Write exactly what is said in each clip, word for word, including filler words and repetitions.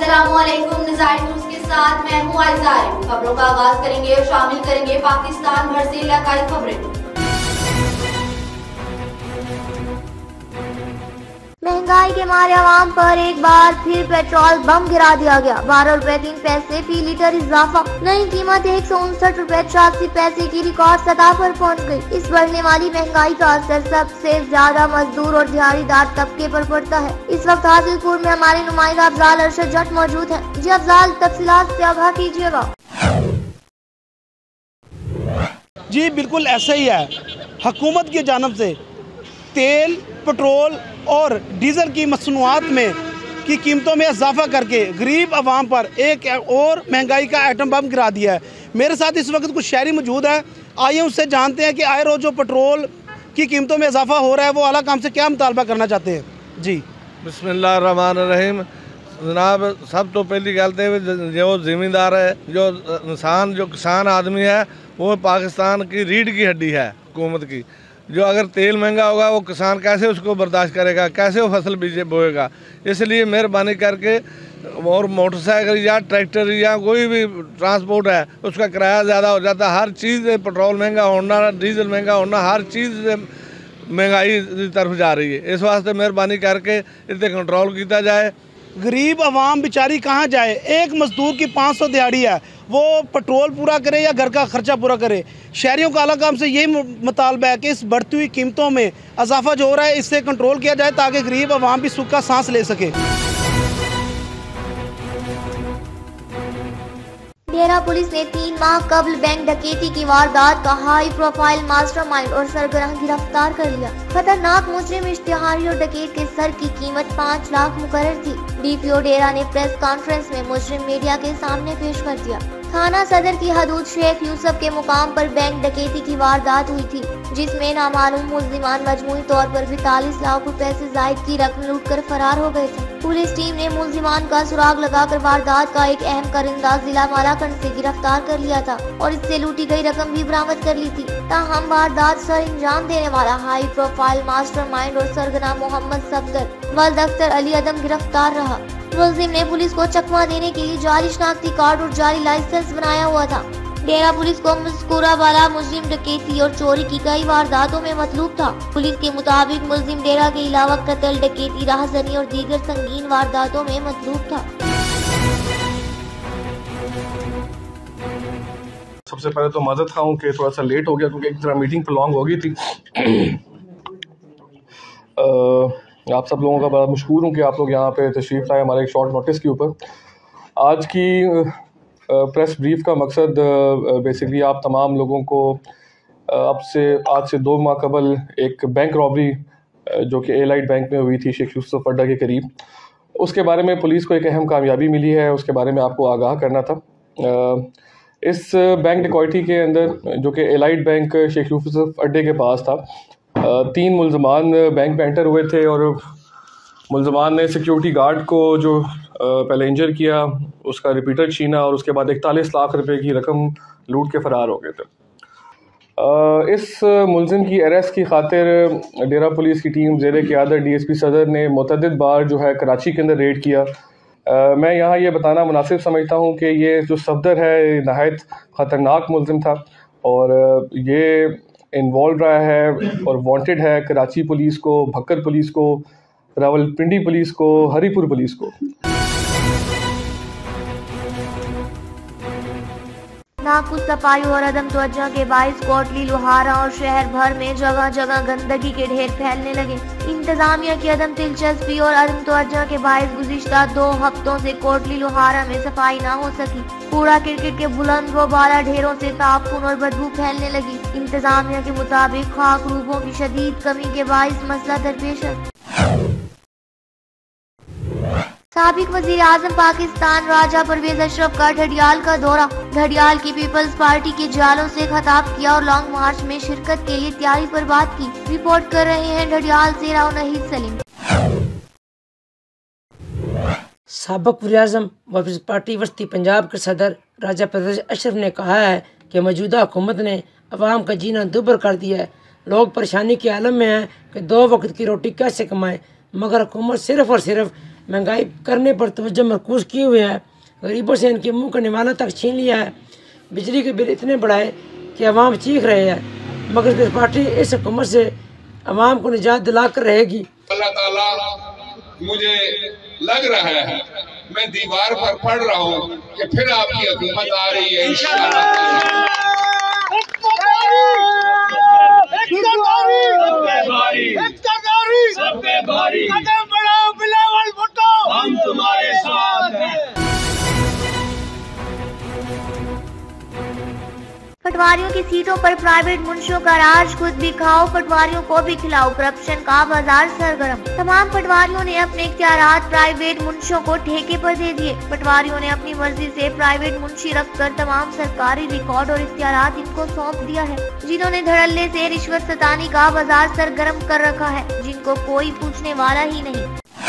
अस्सलामुअलैकुम, Nizar news के साथ मैं हूँ आयशा। खबरों का आगाज करेंगे और शामिल करेंगे पाकिस्तान भर से इलाकाई खबरें। महंगाई के मारे आवाम पर एक बार फिर पेट्रोल बम गिरा दिया गया। बारह रुपए तीन पैसे फी लीटर इजाफा। नई कीमत एक सौ उनसठ रुपए छियासी पैसे की रिकॉर्ड सतह पर पहुंच गई। इस बढ़ने वाली महंगाई का असर सबसे ज्यादा मजदूर और दिहाड़ीदार तबके पर पड़ता है। इस वक्त हासिलपुर में हमारे नुमाइंदा अफजाल अरशद जट मौजूद है। जी अफजाल, तफसीलात से आगाह कीजिएगा। जी बिल्कुल ऐसा ही है। हुकूमत की जानिब से तेल, पेट्रोल और डीजल की मसनूआत में की कीमतों में इजाफा करके गरीब आवाम पर एक और महंगाई का आइटम बम गिरा दिया है। मेरे साथ इस वक्त कुछ शहरी मौजूद है, आइए उससे जानते हैं कि आए रोज़ जो पेट्रोल की कीमतों में इजाफा हो रहा है वो आला काम से क्या मुतालबा करना चाहते हैं। जी बिस्मिल्लाहिर्रहमानिर्रहीम। जनाब, सब तो पहली गल तो जो ज़मींदार है, जो इंसान, जो किसान आदमी है, वो पाकिस्तान की रीढ़ की हड्डी है हुकूमत की। जो अगर तेल महंगा होगा वो किसान कैसे उसको बर्दाश्त करेगा, कैसे वो फसल बीजे बोएगा। इसलिए मेहरबानी करके और मोटरसाइकिल या ट्रैक्टर या कोई भी ट्रांसपोर्ट है उसका किराया ज़्यादा हो जाता है। हर चीज़ पेट्रोल महंगा होना, डीजल महंगा होना, हर चीज़ महंगाई की तरफ जा रही है। इस वास्ते मेहरबानी करके इस पर कंट्रोल किया जाए। गरीब आवाम बेचारी कहाँ जाए। एक मजदूर की पाँच सौ दिहाड़ी है, वो पेट्रोल पूरा करे या घर का खर्चा पूरा करे। शहरियों का आला काम से यही मुतालबा है कि इस बढ़ती हुई कीमतों में इजाफा जो हो रहा है इससे कंट्रोल किया जाए ताकि गरीब आवाम भी सुख का सांस ले सके। डेरा पुलिस ने तीन माह कबल बैंक डकैती की वारदात का हाई प्रोफाइल मास्टरमाइंड और सरगर्म गिरफ्तार कर लिया। खतरनाक मुजरिम इश्तिहारी और डकैत के सर की कीमत पाँच लाख मुकर्रर थी। डीपीओ डेरा ने प्रेस कॉन्फ्रेंस में मुजरिम मीडिया के सामने पेश कर दिया। थाना सदर की हदूद शेख यूसुफ के मुकाम पर बैंक डकैती की वारदात हुई थी, जिसमें नामालूम मुल्जिमान मजमूई तौर पर पैंतालीस लाख रुपए से जायद की रकम लूटकर फरार हो गए थे। पुलिस टीम ने मुल्जिमान का सुराग लगाकर वारदात का एक अहम कारिंदा जिला मालाकंड से गिरफ्तार कर लिया था और इससे लूटी गई रकम भी बरामद कर ली थी। ताहम वारदात सर अंजाम देने वाला हाई प्रोफाइल मास्टरमाइंड और सरगना मोहम्मद सफदर वल्द अख्तर अली अदम गिरफ्तार रहा। मुल्जिम ने पुलिस को चकमा देने के लिए जाली शनाख्ती कार्ड और जाली लाइसेंस बनाया हुआ था। डेरा पुलिस को मज़कूरा वाला मुजरिम डकैती और चोरी की कई वारदातों में मतलूब था। पुलिस के मुताबिक मुलजिम डेरा के अलावा कत्ल, डकैती, राहज़नी और दीगर संगीन वारदातों में मतलूब था। सबसे पहले तो माजरत खाऊं कि थोड़ा सा लेट हो गया क्योंकि एक तरह मीटिंग प्रोलॉन्ग हो गई थी। आ, आप सब लोगों का बड़ा मशहूर हूँ कि आप लोग यहाँ पे तशरीफ़ लाए हमारे एक शॉर्ट नोटिस के ऊपर। आज की प्रेस ब्रीफ का मकसद बेसिकली आप तमाम लोगों को अब से आज से दो माह कबल एक बैंक रॉबरी जो कि एलाइट बैंक में हुई थी शेख यूसुफ अड्डा के करीब, उसके बारे में पुलिस को एक अहम कामयाबी मिली है, उसके बारे में आपको आगाह करना था। इस बैंक डिकॉइटी के अंदर जो कि एलाइट बैंक शेख यूसुफ अड्डे के पास था, तीन मुल्ज़मान बैंक में एंटर हुए थे और मुल्ज़मान ने सिक्योरिटी गार्ड को जो पहले इंजर किया, उसका रिपीटर छीना और उसके बाद इकतालीस लाख रुपए की रकम लूट के फ़रार हो गए थे। इस मुल्ज़िम की अरेस्ट की खातिर डेरा पुलिस की टीम ज़ेरे क़यादत डीएसपी सदर ने मुतअद्दिद बार जो है कराची के अंदर रेड किया। मैं यहाँ ये बताना मुनासिब समझता हूँ कि ये जो सफदर है नहायत ख़तरनाक मुल्ज़िम था और ये इन्वॉल्व रहा है और वांटेड है कराची पुलिस को, भक्कर पुलिस को, रावलपिंडी पुलिस को, हरीपुर पुलिस को। नाखुश सफाई और अदम तवज्जो के बाइस कोटली, लोहारा और शहर भर में जगह जगह गंदगी के ढेर फैलने लगे। इंतजामिया की अदम दिलचस्पी और अदम तवज्जो के बाइस गुज़िश्ता दो हफ्तों से कोटली लोहारा में सफाई ना हो सकी। कूड़ा क्रिकेट के बुलंद व बाला ढेरों से ताफून और बदबू फैलने लगी। इंतजामिया के मुताबिक खाक रूपों की शदीद कमी के बाइस मसला दरपेश है। साबिक वज़ीर आज़म पाकिस्तान राजा परवेज अशरफ का ढडियाल का दौरा। ढडियाल की पीपल्स पार्टी के जालों से खिताब किया और लॉन्ग मार्च में शिरकत के लिए तैयारी पर बात की। रिपोर्ट कर रहे हैं ढडियाल से राव नहीद सलीम। साबिक वज़ीर आज़म व पीपल्स पार्टी वस्ती पंजाब के सदर राजा परवेज अशरफ ने कहा है कि मौजूदा हुकूमत ने अवाम का जीना दुभर कर दिया है। लोग परेशानी के आलम में हैं कि दो वक्त की रोटी कैसे कमाएं, मगर हुकूमत सिर्फ और सिर्फ महंगाई करने पर तवज्जो मरकूज किए हुए है, गरीबों से इनके मुंह का निवाला तक छीन लिया है। बिजली के बिल इतने बढ़ाए कि अवाम चीख रहे हैं, मगर इस पार्टी इस हुकूमत से अवाम को निजात दिला कर रहेगी। अल्लाह ताला मुझे लग रहा है, मैं दीवार पर पढ़ रहा हूँ कि फिर आपकी हुकूमत आ रही है इंशाअल्लाह। हम तुम्हारे साथ हैं। पटवारियों की सीटों पर प्राइवेट मुंशियों का राज, खुद भी खाओ पटवारियों को भी खिलाओ, करप्शन का बाजार सरगर्म। तमाम पटवारियों ने अपने इख्तियारात प्राइवेट मुंशियों को ठेके पर दे दिए। पटवारियों ने अपनी मर्जी से प्राइवेट मुंशी रखकर तमाम सरकारी रिकॉर्ड और इख्तियारात इनको सौंप दिया है, जिन्होंने धड़ल्ले से रिश्वत सतानी का बाजार सरगर्म कर रखा है, जिनको कोई पूछने वाला ही नहीं।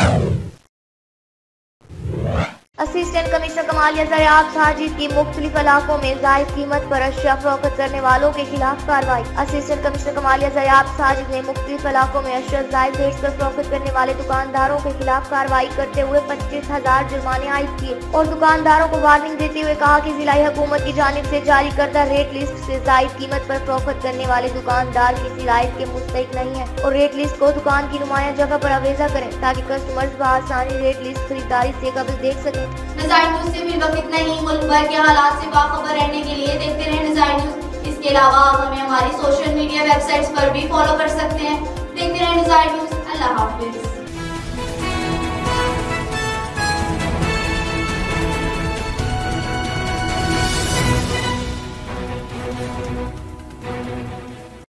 असिस्टेंट कमिश्नर कमालिया ज़रियाब साजिद की मुख्तलिफ इलाकों में जायज कीमत पर अशिया फरोख्त करने वालों के खिलाफ कार्रवाई। असिस्टेंट कमिश्नर कमालिया ज़रियाब साजिद ने मुख्तलिफ इलाकों में अशिया जायज रेट पर फरोख्त करने वाले दुकानदारों के खिलाफ कार्रवाई करते हुए पच्चीस हजार जुर्माने आयद किए और दुकानदारों को वार्निंग देते हुए कहा कि जिला हुकूमत की जानिब से जारी करदा रेट लिस्ट से जायद कीमत पर फरोख्त करने वाले दुकानदार किसी रायत के मुस्तहिक नहीं है और रेट लिस्ट को दुकान की नुमाया जगह पर अवेजा करें ताकि कस्टमर्स बआसानी रेट लिस्ट खरीदारी से कबल देख सकें। नज़ायर न्यूज़ से फिर वक्त इतना ही। मुल्क भर के हालात से बाखबर रहने के लिए देखते रहें नज़ायर न्यूज़। इसके अलावा आप हमें हमारी सोशल मीडिया वेबसाइट्स पर भी फॉलो कर सकते हैं। देखते रहें नज़ायर न्यूज़। अल्लाह हाफिज़।